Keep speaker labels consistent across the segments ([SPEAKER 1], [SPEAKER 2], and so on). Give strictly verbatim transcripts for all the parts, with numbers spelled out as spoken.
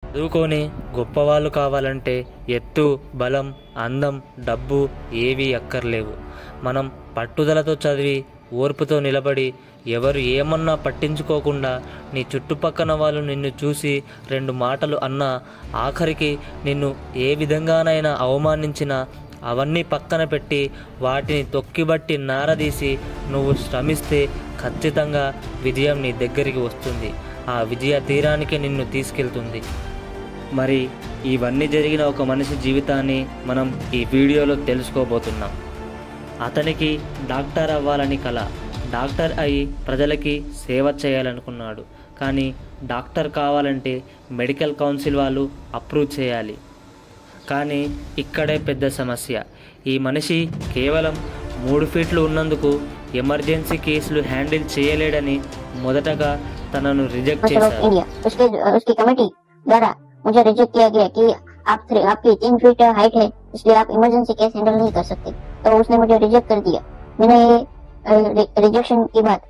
[SPEAKER 1] చదువుకొని గొప్పవాళ్ళు కావాలంటే ఎత్తు, బలం, అందం, డబ్బు ఏవీ అక్కర్లేవు. మనం పట్టుదలతో చదివి ఓర్పుతో నిలబడి ఎవరు ఏమన్నా పట్టించుకోకుండా నీ చుట్టుపక్కన వాళ్ళు నిన్ను చూసి రెండు మాటలు అన్నా, ఆఖరికి నిన్ను ఏ విధంగానైనా అవమానించినా అవన్నీ పక్కన పెట్టి వాటిని తొక్కిబట్టి నారదీసి నువ్వు శ్రమిస్తే ఖచ్చితంగా విజయం నీ దగ్గరికి వస్తుంది. ఆ విజయ తీరానికి నిన్ను తీసుకెళ్తుంది. మరి ఇవన్నీ జరిగిన ఒక మనిషి జీవితాన్ని మనం ఈ వీడియోలో తెలుసుకోబోతున్నాం. అతనికి డాక్టర్ అవ్వాలని కల. డాక్టర్ అయి ప్రజలకి సేవ చేయాలనుకున్నాడు. కానీ డాక్టర్ కావాలంటే మెడికల్ కౌన్సిల్ వాళ్ళు అప్రూవ్ చేయాలి. కానీ ఇక్కడే పెద్ద సమస్య. ఈ మనిషి కేవలం మూడు ఫీట్లు ఉన్నందుకు ఎమర్జెన్సీ కేసులు హ్యాండిల్ చేయలేడని మొదటగా తనను రిజెక్ట్ చేశారు.
[SPEAKER 2] मुझे रिजेक्ट किया गया कि आप आपकी तीन फीट हाइट है, इसलिए आप इमरजेंसी केस हैंडल नहीं कर सकते. तो उसने मुझे रिजेक्ट कर दिया. मैंने ये रिजेक्शन की बात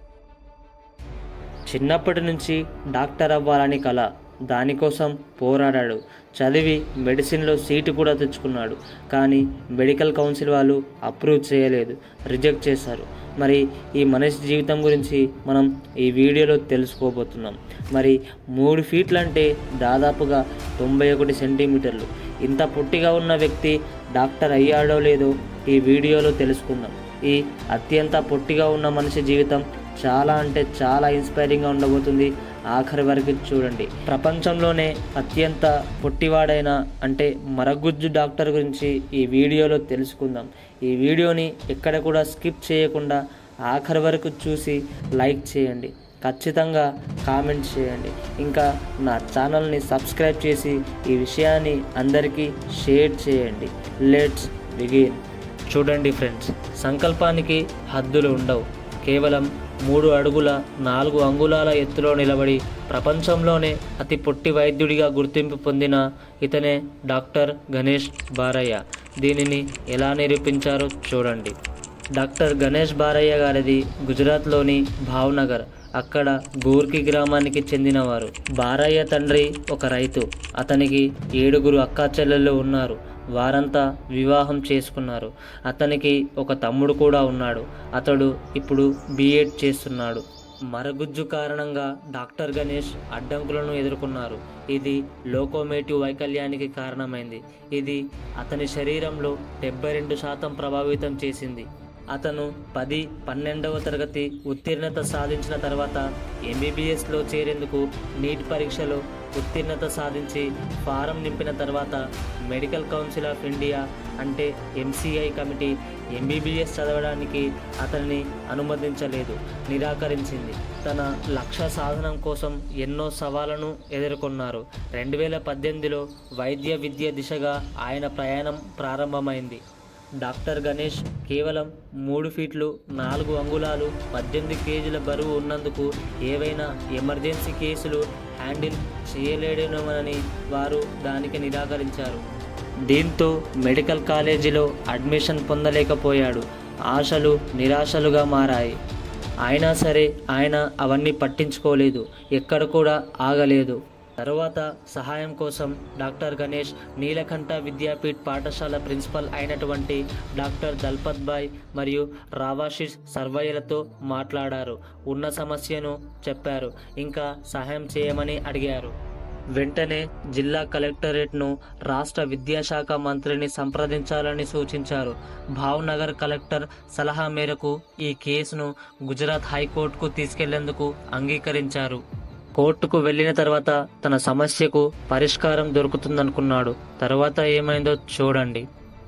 [SPEAKER 1] చిన్నప్పటి నుంచి డాక్టర్ అవ్వాలని కల. దానికోసం పోరాడాడు. చదివి మెడిసిన్లో సీటు కూడా తెచ్చుకున్నాడు. కానీ మెడికల్ కౌన్సిల్ వాళ్ళు అప్రూవ్ చేయలేదు, రిజెక్ట్ చేశారు. మరి ఈ మనిషి జీవితం గురించి మనం ఈ వీడియోలో తెలుసుకోబోతున్నాం. మరి మూడు ఫీట్లు అంటే దాదాపుగా తొంభై ఒకటి సెంటీమీటర్లు. ఇంత పొట్టిగా ఉన్న వ్యక్తి డాక్టర్ అయ్యాడో లేదో ఈ వీడియోలో తెలుసుకుందాం. ఈ అత్యంత పొట్టిగా ఉన్న మనిషి జీవితం చాలా అంటే చాలా ఇన్స్పైరింగ్గా ఉండబోతుంది. ఆఖరి వరకు చూడండి. ప్రపంచంలోనే అత్యంత పొట్టివాడైన అంటే మరగుజ్జు డాక్టర్ గురించి ఈ వీడియోలో తెలుసుకుందాం. ఈ వీడియోని ఎక్కడ కూడా స్కిప్ చేయకుండా ఆఖరి వరకు చూసి లైక్ చేయండి, ఖచ్చితంగా కామెంట్ చేయండి. ఇంకా నా ఛానల్ని సబ్స్క్రైబ్ చేసి ఈ విషయాన్ని అందరికీ షేర్ చేయండి. Let's begin. చూడండి ఫ్రెండ్స్, సంకల్పానికి హద్దులు ఉండవు. కేవలం మూడు అడుగుల నాలుగు అంగుళాల ఎత్తులో నిలబడి ప్రపంచంలోనే అతి పొట్టి వైద్యుడిగా గుర్తింపు పొందిన ఇతనే డాక్టర్ గణేష్ బారయ్య. దీనిని ఎలా నిరూపించారో చూడండి. డాక్టర్ గణేష్ బారయ్య గారిది గుజరాత్లోని భావ్నగర్. అక్కడ గూర్కి గ్రామానికి చెందినవారు. బారయ్య తండ్రి ఒక రైతు. అతనికి ఏడుగురు అక్కా చెల్లెళ్ళు ఉన్నారు. వారంతా వివాహం చేసుకున్నారు. అతనికి ఒక తమ్ముడు కూడా ఉన్నాడు. అతడు ఇప్పుడు బీఎడ్ చేస్తున్నాడు. మరగుజ్జు కారణంగా డాక్టర్ గణేష్ అడ్డంకులను ఎదుర్కొన్నారు. ఇది లోకోమోటివ్ వైకల్యానికి కారణమైంది. ఇది అతని శరీరంలో డెబ్బై రెండు శాతం ప్రభావితం చేసింది. అతను పది పన్నెండవ తరగతి ఉత్తీర్ణత సాధించిన తర్వాత ఎంబీబీఎస్లో చేరేందుకు నీట్ పరీక్షలో ఉత్తీర్ణత సాధించి ఫారం నింపిన తర్వాత మెడికల్ కౌన్సిల్ ఆఫ్ ఇండియా అంటే ఎంసీఐ కమిటీ ఎంబీబీఎస్ చదవడానికి అతన్ని అనుమతించలేదు, నిరాకరించింది. తన లక్ష్య సాధనం కోసం ఎన్నో సవాళ్లను ఎదుర్కొన్నారు. రెండు వేల పద్దెనిమిదిలో వైద్య విద్య దిశగా ఆయన ప్రయాణం ప్రారంభమైంది. డాక్టర్ గణేష్ కేవలం మూడు ఫీట్లు నాలుగు అంగుళాలు పద్దెనిమిది కేజీల బరువు ఉన్నందుకు ఏవైనా ఎమర్జెన్సీ కేసులు హ్యాండిల్ చేయలేడేమోనని వారు దానికి నిరాకరించారు. దీంతో మెడికల్ కాలేజీలో అడ్మిషన్ పొందలేకపోయాడు. ఆశలు నిరాశలుగా మారాయి. అయినా సరే ఆయన అవన్నీ పట్టించుకోలేదు, ఎక్కడ కూడా ఆగలేదు. తరువాత సహాయం కోసం డాక్టర్ గణేష్ నీలకంఠ విద్యాపీఠ్ పాఠశాల ప్రిన్సిపల్ అయినటువంటి డాక్టర్ దల్పత్ భాయ్ మరియు రావాషిష్ సర్వయ్యలతో మాట్లాడారు. ఉన్న సమస్యను చెప్పారు, ఇంకా సహాయం చేయమని అడిగారు. వెంటనే జిల్లా కలెక్టరేట్ను రాష్ట్ర విద్యాశాఖ మంత్రిని సంప్రదించాలని సూచించారు. భావ్నగర్ కలెక్టర్ సలహా మేరకు ఈ కేసును గుజరాత్ హైకోర్టుకు తీసుకెళ్లేందుకు అంగీకరించారు. కోర్టుకు వెళ్ళిన తర్వాత తన సమస్యకు పరిష్కారం దొరుకుతుందనుకున్నాడు. తర్వాత ఏమైందో చూడండి.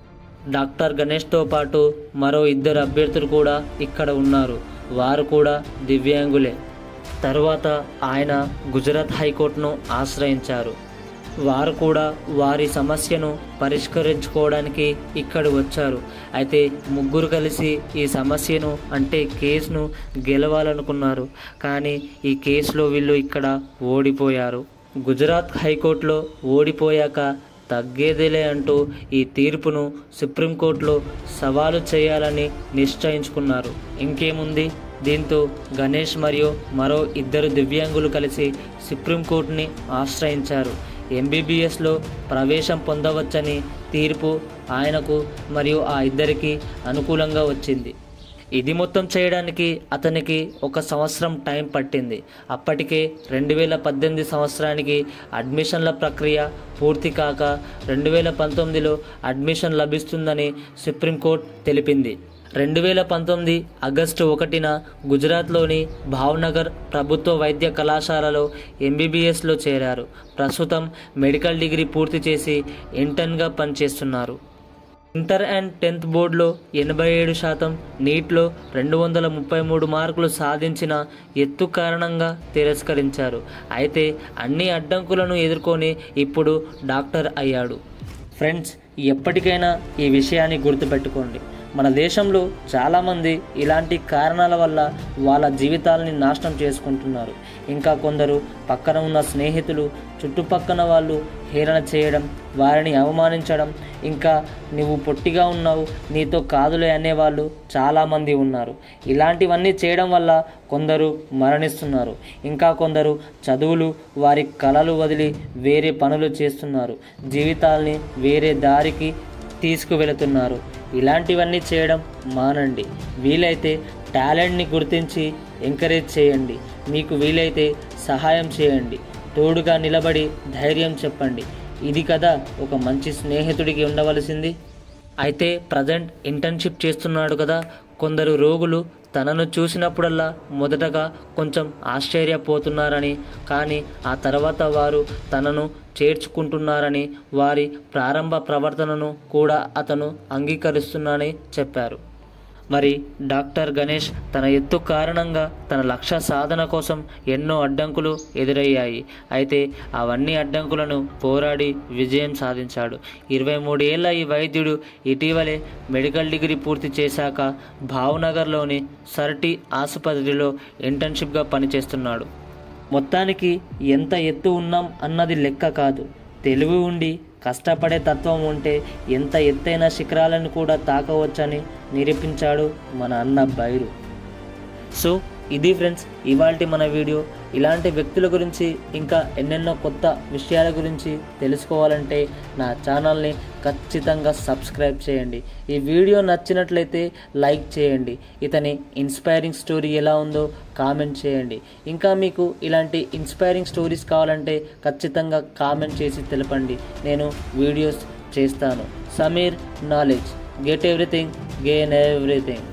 [SPEAKER 1] డాక్టర్ గణేష్తో పాటు మరో ఇద్దరు అభ్యర్థులు కూడా ఇక్కడ ఉన్నారు. వారు కూడా దివ్యాంగులే. తరువాత ఆయన గుజరాత్ హైకోర్టును ఆశ్రయించారు. వారు కూడా వారి సమస్యను పరిష్కరించుకోవడానికి ఇక్కడ వచ్చారు. అయితే ముగ్గురు కలిసి ఈ సమస్యను అంటే కేసును గెలవాలనుకున్నారు. కానీ ఈ కేసులో వీళ్ళు ఇక్కడ ఓడిపోయారు. గుజరాత్ హైకోర్టులో ఓడిపోయాక తగ్గేదేలే అంటూ ఈ తీర్పును సుప్రీంకోర్టులో సవాలు చేయాలని నిశ్చయించుకున్నారు. ఇంకేముంది, దీంతో గణేష్ మరియు మరో ఇద్దరు దివ్యాంగులు కలిసి సుప్రీంకోర్టుని ఆశ్రయించారు. ఎంబీబీఎస్లో ప్రవేశం పొందవచ్చని తీర్పు ఆయనకు మరియు ఆ ఇద్దరికి అనుకూలంగా వచ్చింది. ఇది మొత్తం చేయడానికి అతనికి ఒక సంవత్సరం టైం పట్టింది. అప్పటికే రెండు వేల పద్దెనిమిది సంవత్సరానికి అడ్మిషన్ల ప్రక్రియ పూర్తి కాక రెండు వేల పంతొమ్మిదిలో అడ్మిషన్ లభిస్తుందని సుప్రీంకోర్టు తెలిపింది. రెండు వేల పంతొమ్మిది ఆగస్టు ఒకటిన గుజరాత్లోని భావ్నగర్ ప్రభుత్వ వైద్య కళాశాలలో ఎంబీబీఎస్లో చేరారు. ప్రస్తుతం మెడికల్ డిగ్రీ పూర్తి చేసి ఇంటర్న్గా పనిచేస్తున్నారు. ఇంటర్ అండ్ టెన్త్ బోర్డులో ఎనభై ఏడు శాతం, నీట్లో రెండు వందల ముప్పై మూడు మార్కులు సాధించిన ఎత్తు కారణంగా తిరస్కరించారు. అయితే అన్ని అడ్డంకులను ఎదుర్కొని ఇప్పుడు డాక్టర్ అయ్యాడు. ఫ్రెండ్స్, ఎప్పటికైనా ఈ విషయాన్ని గుర్తుపెట్టుకోండి. మన దేశంలో చాలామంది ఇలాంటి కారణాల వల్ల వాళ్ళ జీవితాలని నాశనం చేసుకుంటున్నారు. ఇంకా కొందరు పక్కన ఉన్న స్నేహితులు, చుట్టుపక్కన వాళ్ళు హేళన చేయడం, వారిని అవమానించడం, ఇంకా నువ్వు పొట్టిగా ఉన్నావు, నీతో కాదులే అనేవాళ్ళు చాలామంది ఉన్నారు. ఇలాంటివన్నీ చేయడం వల్ల కొందరు మరణిస్తున్నారు. ఇంకా కొందరు చదువులు, వారి కళలు వదిలి వేరే పనులు చేస్తున్నారు. జీవితాల్ని వేరే దారికి తీసుకువెళుతున్నారు. ఇలాంటివన్నీ చేయడం మానండి. వీలైతే టాలెంట్ని గుర్తించి ఎంకరేజ్ చేయండి. మీకు వీలైతే సహాయం చేయండి. తోడుగా నిలబడి ధైర్యం చెప్పండి. ఇది కదా ఒక మంచి స్నేహితుడికి ఉండవలసింది. అయితే ప్రజెంట్ ఇంటర్న్షిప్ చేస్తున్నాడు కదా, కొందరు రోగులు తనను చూసినప్పుడల్లా మొదటగా కొంచెం ఆశ్చర్యపోతున్నారని, కానీ ఆ తర్వాత వారు తనను చేర్చుకుంటున్నారని, వారి ప్రారంభ ప్రవర్తనను కూడా అతను అంగీకరిస్తున్నానని చెప్పారు. మరి డాక్టర్ గణేష్ తన ఎత్తు కారణంగా తన లక్ష్య సాధన కోసం ఎన్నో అడ్డంకులు ఎదురయ్యాయి. అయితే అవన్నీ అడ్డంకులను పోరాడి విజయం సాధించాడు. ఇరవై మూడు ఏళ్ల ఈ వైద్యుడు ఇటీవలే మెడికల్ డిగ్రీ పూర్తి చేశాక భావ్నగర్లోని సర్టి ఆసుపత్రిలో ఇంటర్న్షిప్గా పనిచేస్తున్నాడు. మొత్తానికి ఎంత ఎత్తు ఉన్నాం అన్నది లెక్క కాదు, తెలివి ఉండి కష్టపడే తత్వం ఉంటే ఎంత ఎత్తైన శిఖరాలను కూడా తాకవచ్చని నిరూపించాడు మన అన్న బైరు. సో ఇది ఫ్రెండ్స్ ఇవాల్టి మన వీడియో. ఇలాంటి వ్యక్తుల గురించి ఇంకా ఎన్నెన్నో కొత్త విషయాల గురించి తెలుసుకోవాలంటే నా ఛానల్ని ఖచ్చితంగా సబ్స్క్రైబ్ చేయండి. ఈ వీడియో నచ్చినట్లయితే లైక్ చేయండి. ఇతని ఇన్స్పైరింగ్ స్టోరీ ఎలా ఉందో కామెంట్ చేయండి. ఇంకా మీకు ఇలాంటి ఇన్స్పైరింగ్ స్టోరీస్ కావాలంటే ఖచ్చితంగా కామెంట్ చేసి తెలపండి. నేను వీడియోస్ చేస్తాను. Sameer knowledge, get everything, gain everything.